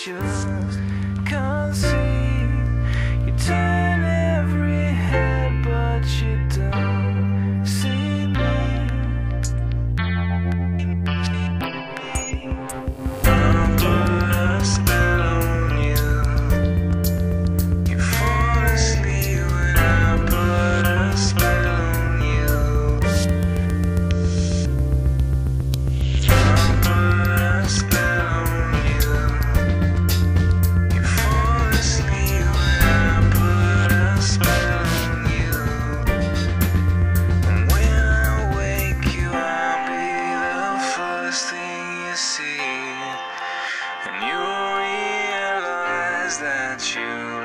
just can't see. You turn every head, but you don't see me. I put a spell on you. You fall asleep when I put a spell on you. I put a spell on you. You fall asleep when I put a spell on you. And when I wake you, I'll be the first thing you see. And you realize that you